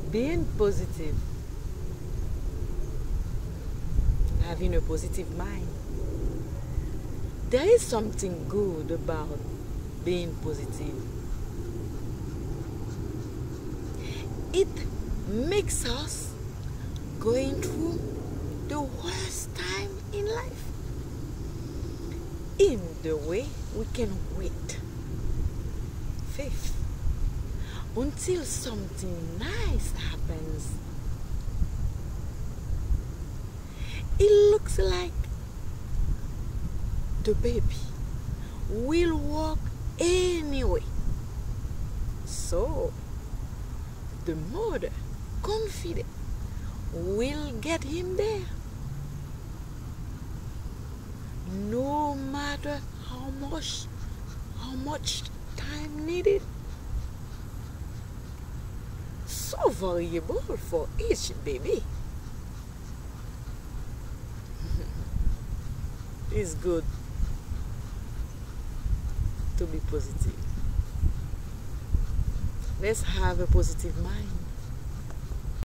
Being positive, having a positive mind. There is something good about being positive. It makes us going through the worst time in life in the way we can wait faith until something nice happens. It looks like the baby will walk anyway. So the mother, confident, will get him there. No matter how much time needed. So variable for each baby. It's good to be positive. Let's have a positive mind.